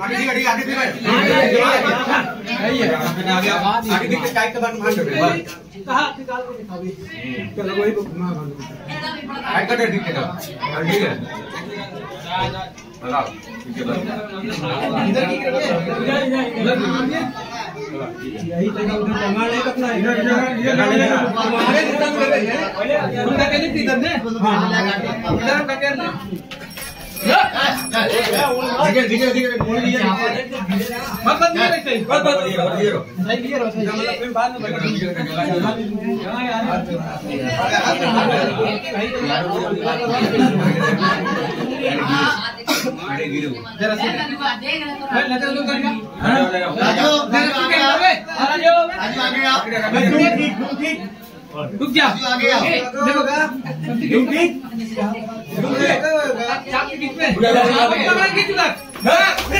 आगे ठीक है आगे ठीक है आगे ठीक है टाइट का बटन भाग दे कहां निकाल के दिखा भी चलो वही घुमा भाग टाइट कर ठीक है ठीक है लगाओ ठीक है इधर की यही जगह उधर टंगा ले अपना इधर हमारे रिटर्न कर रहे हैं पहले उनका के लिए इधर ने हां इधर का के ठीक है बोल दिया मत नहीं रहे सही बस सही मतलब फिर बाद में जरा से लगा लो करना ठीक रुक जा देखो ठीक